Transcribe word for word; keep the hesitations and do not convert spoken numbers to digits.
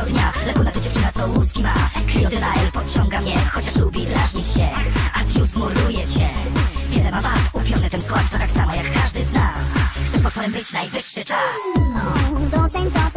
co dnia. Lekuna to dziewczyna, co łuski ma. Kriodyna L podciąga mnie, chociaż lubi drażnić się. Adius muruje cię. Wiele ma wad, upiorny ten skład, to tak samo jak każdy z nas. Chcesz potworem być, najwyższy czas. Doceń to,